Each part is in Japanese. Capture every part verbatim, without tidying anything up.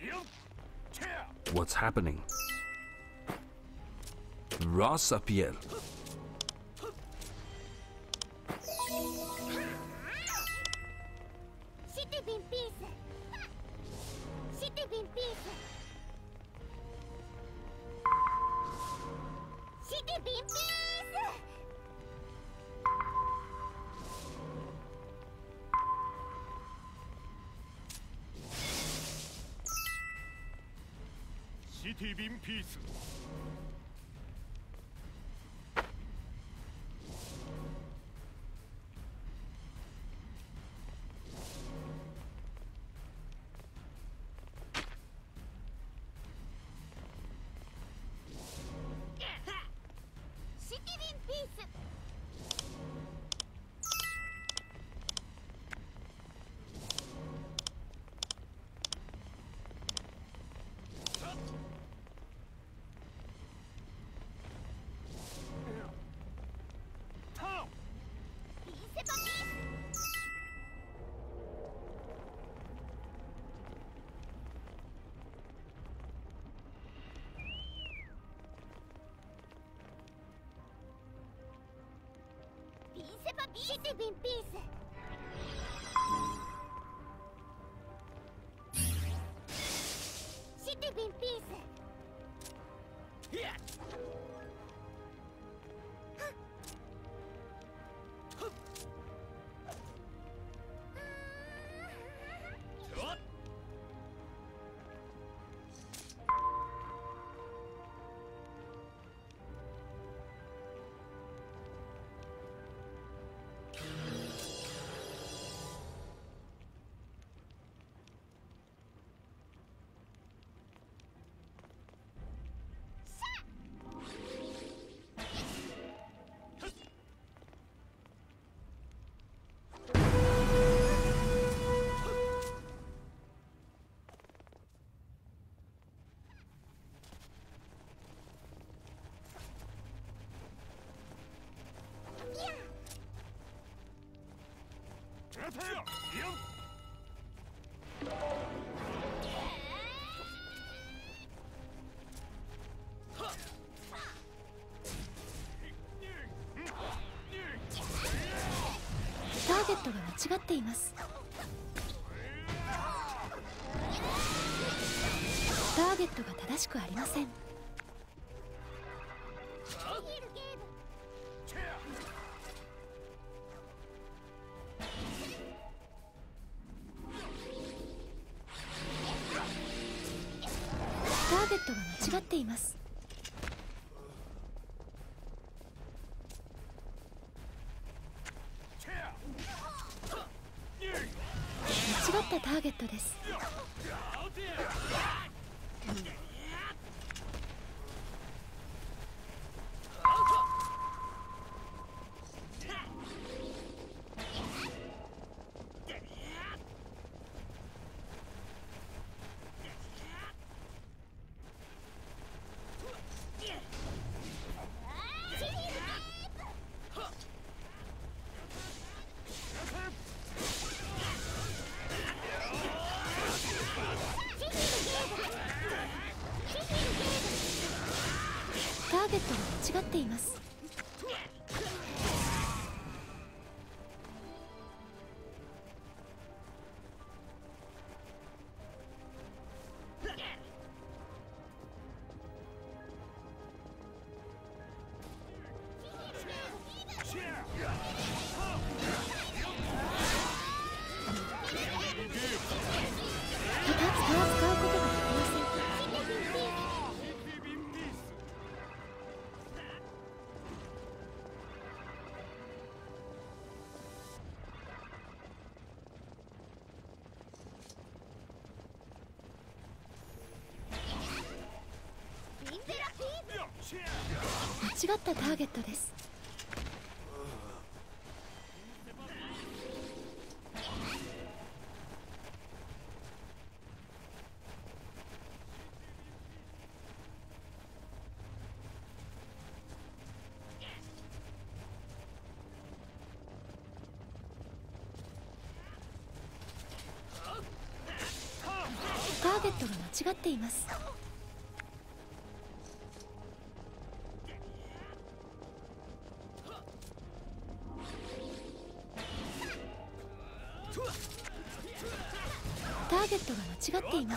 What's happening? Rasapiel. City in peace. City in peace. City in peace. Yeah. ターゲットが間違っています。ターゲットが正しくありません。ターゲットが間違っています。間違ったターゲットです。ターゲットが間違っています。間違ったターゲットです。 ターゲットが間違っています。ターゲットが間違っています。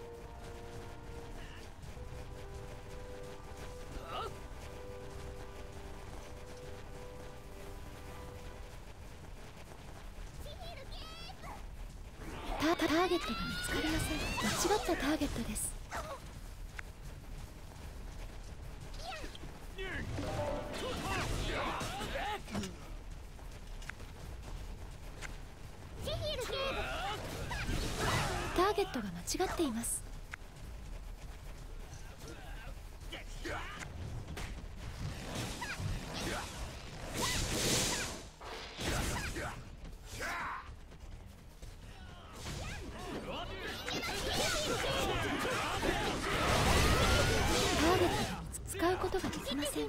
タ, ターゲットが見つかりません。間違ったターゲットです。ターゲットが間違っています。使うことができません。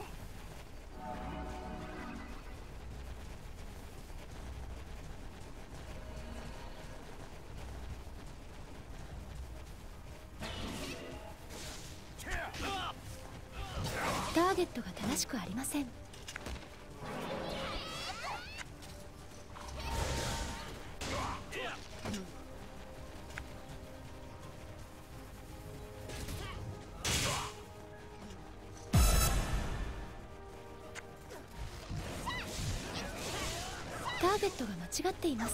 ターゲットが正しくありません。ターゲットが間違っています。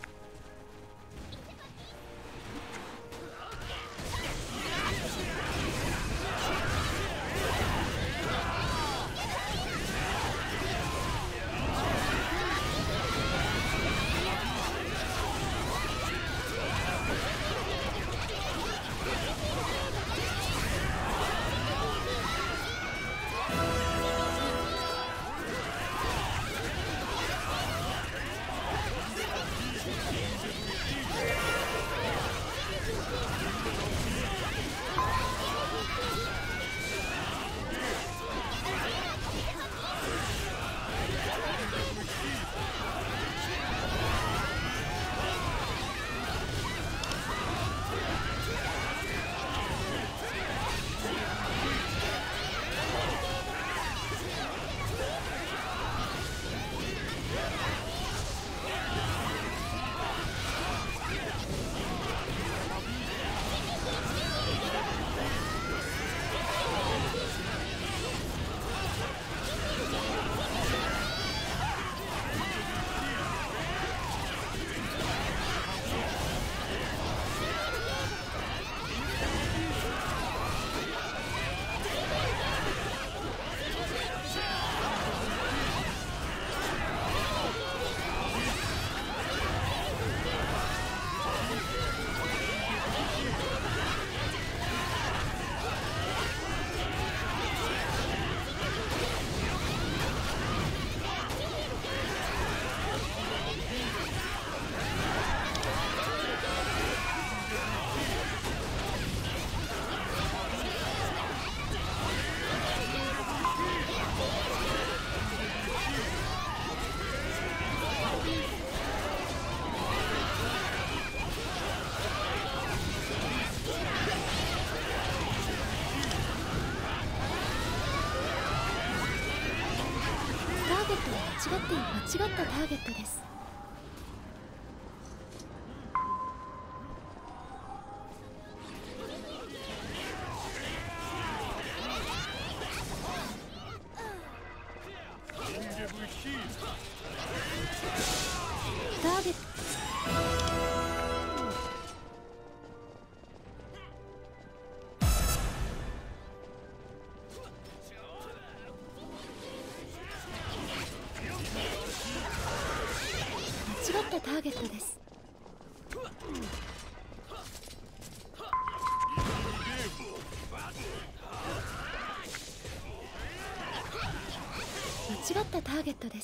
間違って間違ったターゲットです。ターゲット間違ったターゲットです。間違ったターゲットです。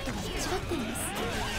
ットが間違っています。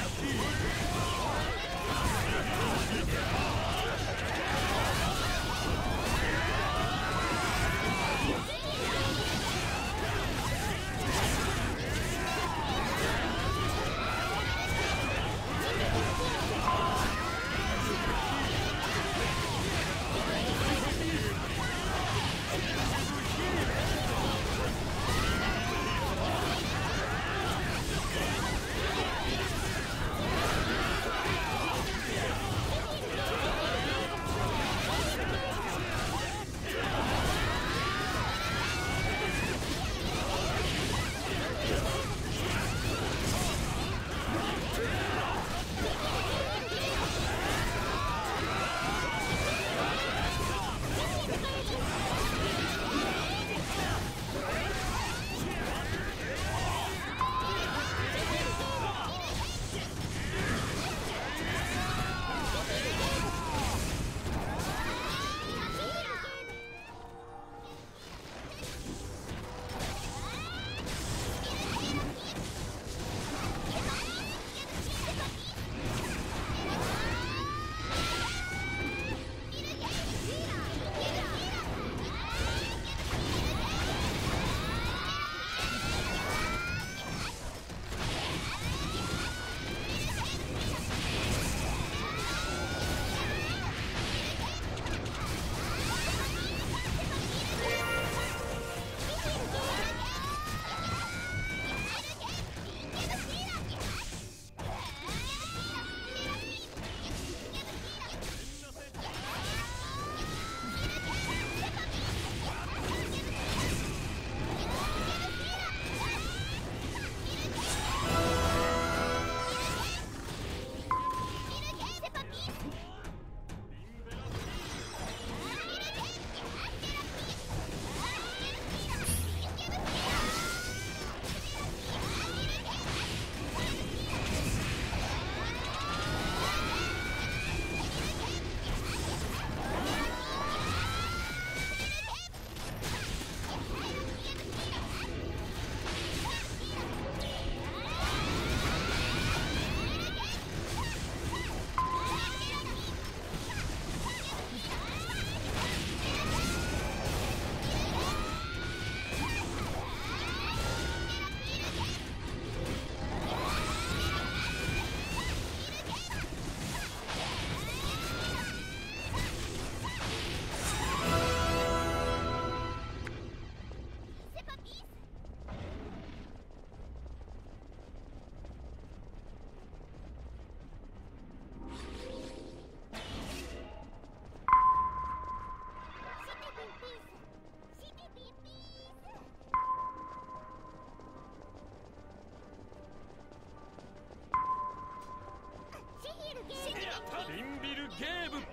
リンビルゲーブ、リ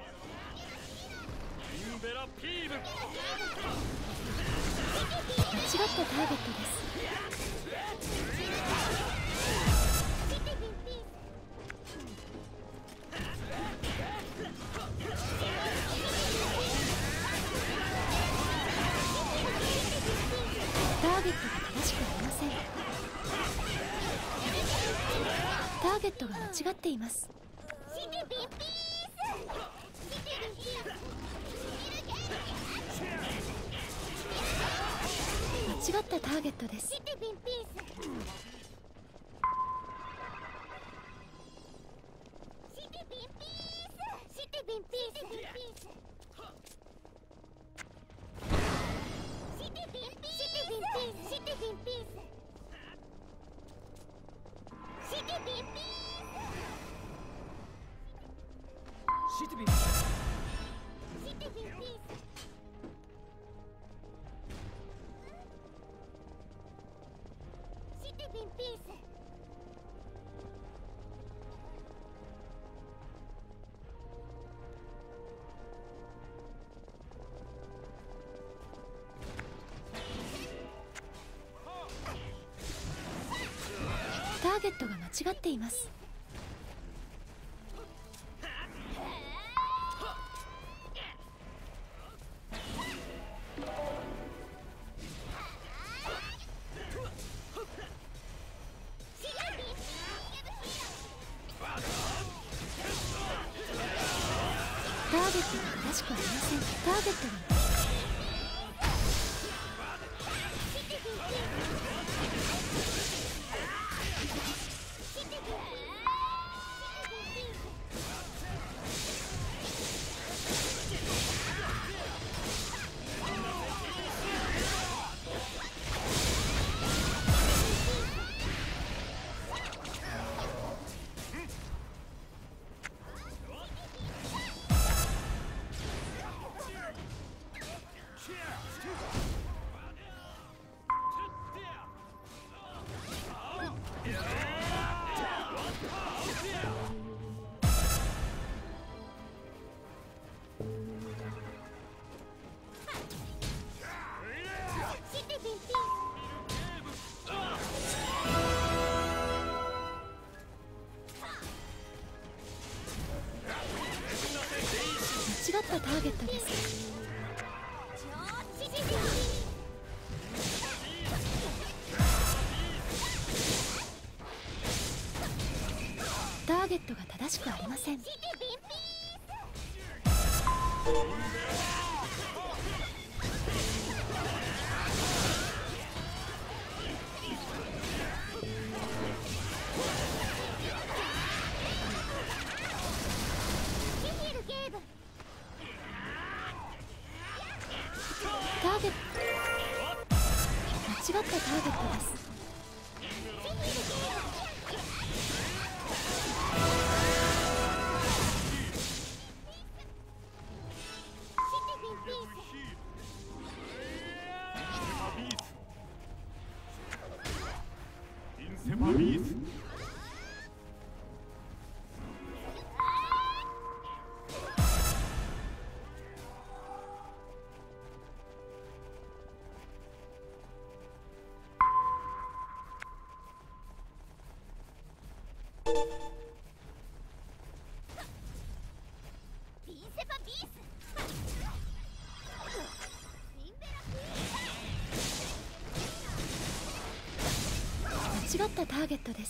ンベラピーブ。 間違ったターゲットです。ターゲットが正しくありません。ターゲットが間違っています。間違ったターゲットです。ターゲットが間違っています。 しくありません。ターゲットが間違ったターゲットです。ターゲットが正しくありません。ターゲット間違ったターゲットです。間違ったターゲットです。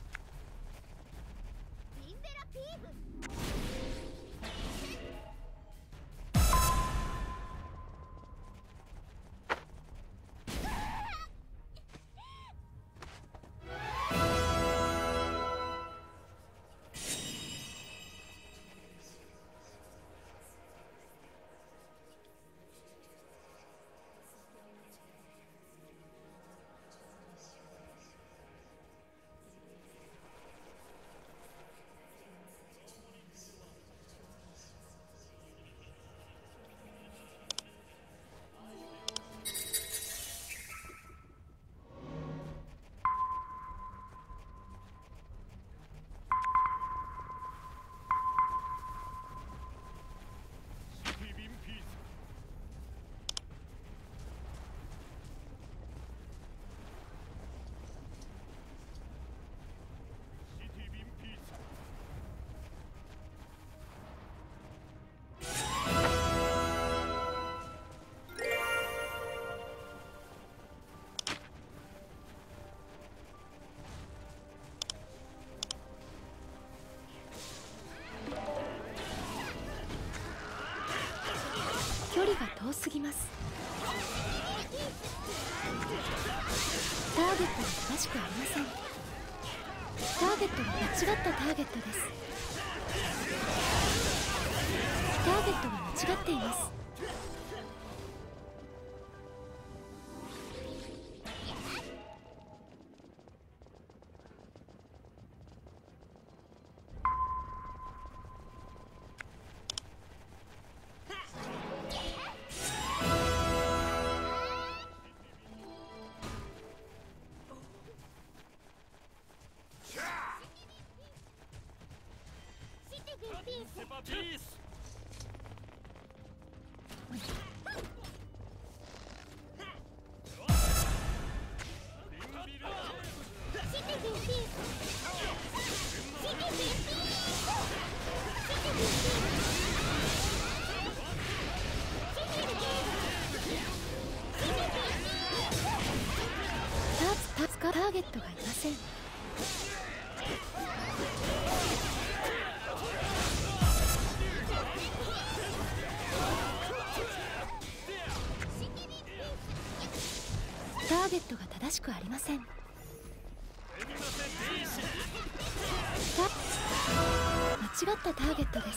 距離が遠すぎます。ターゲットが正しくありません。ターゲットが間違ったターゲットです。ターゲットが間違っています。ターゲットがいません。 ターゲットが正しくありません。間違ったターゲットです。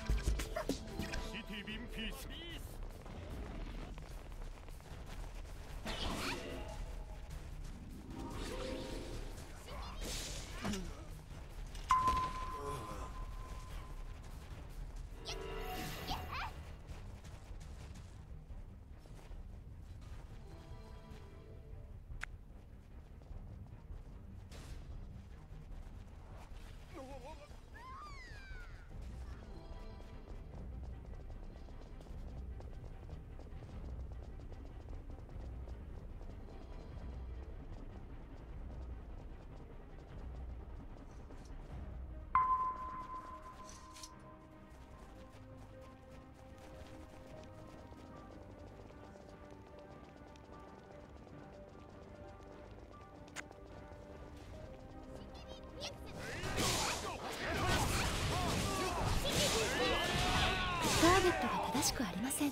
ターゲットが正しくありません。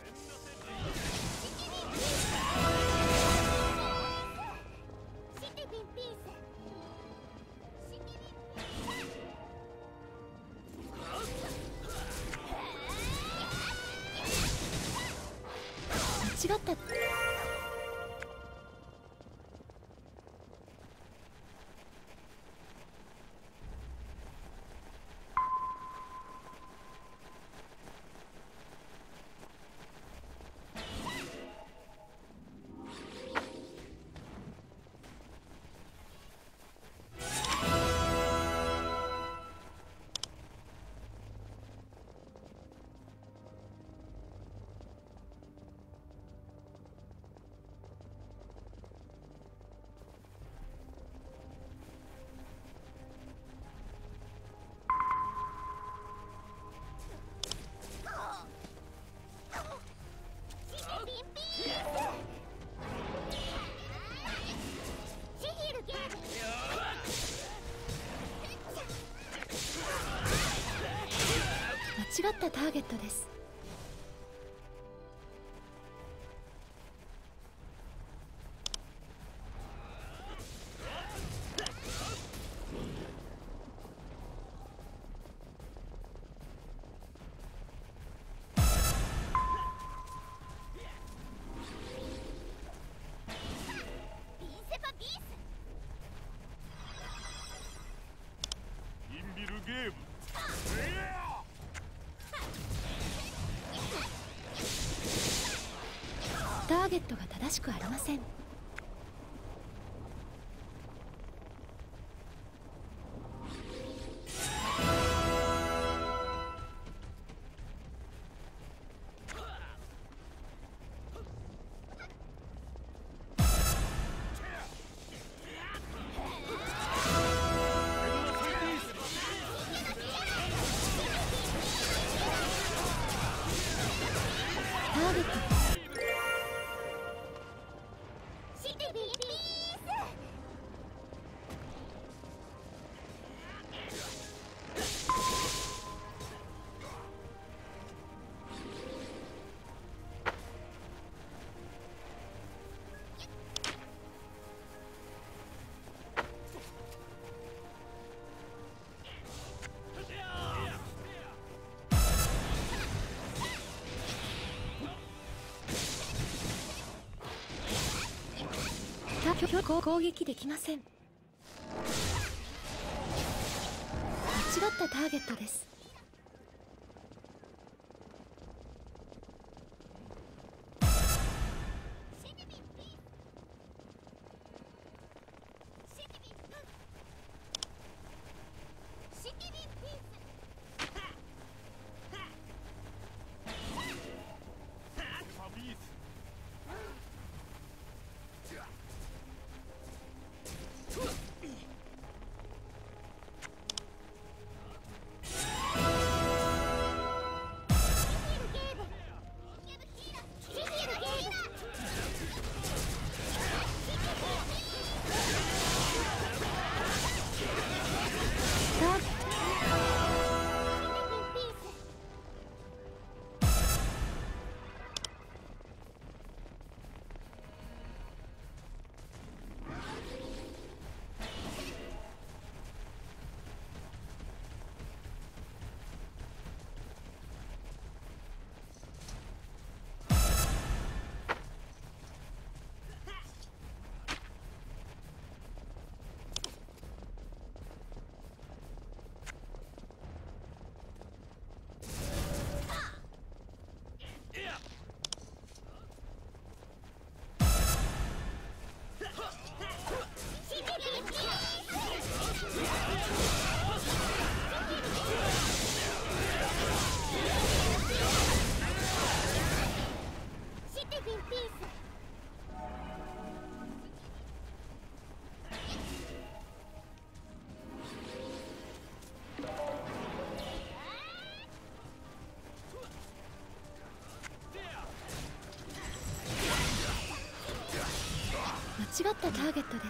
間違った。間違ったターゲットです。 インビルゲーム。 ターゲットが正しくありません。ターゲット攻撃できません。間違ったターゲットです。 間違ったターゲットです。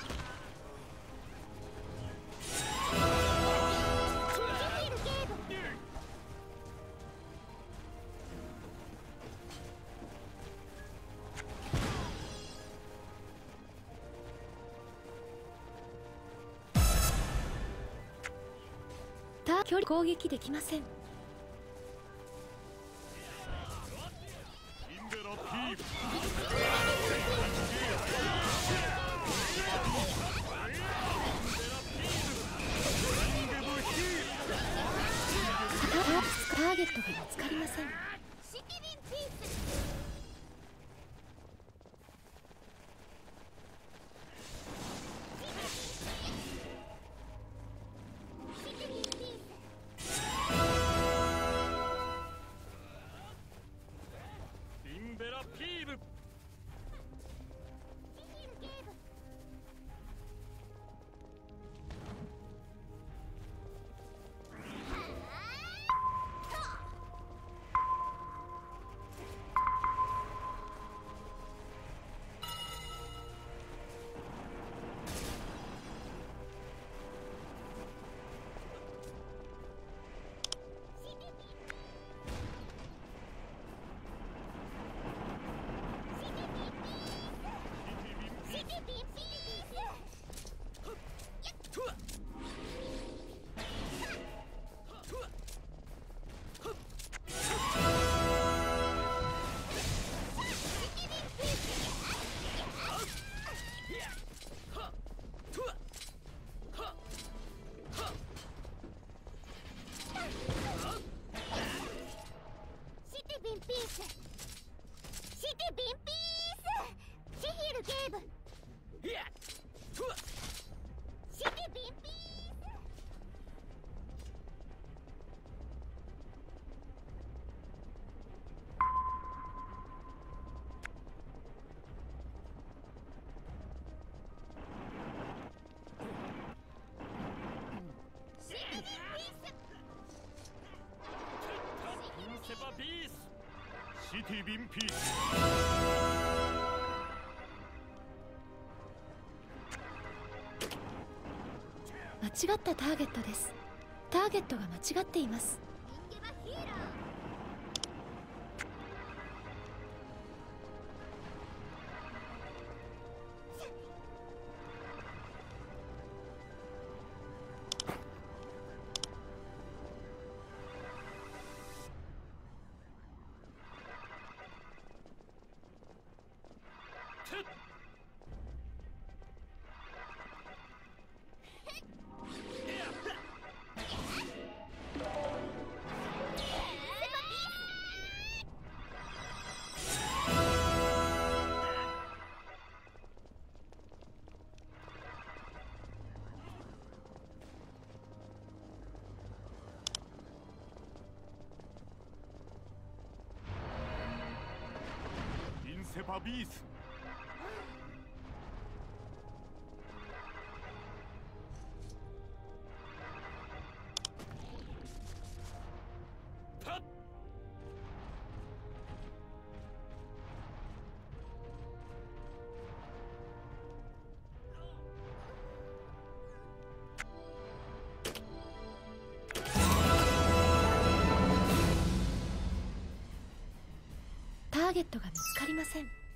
距離攻撃できません。ターゲットが見つかりません。 シティビンピース。 間違ったターゲットです。ターゲットが間違っています。 セパビース。 ターゲットが見つかりません。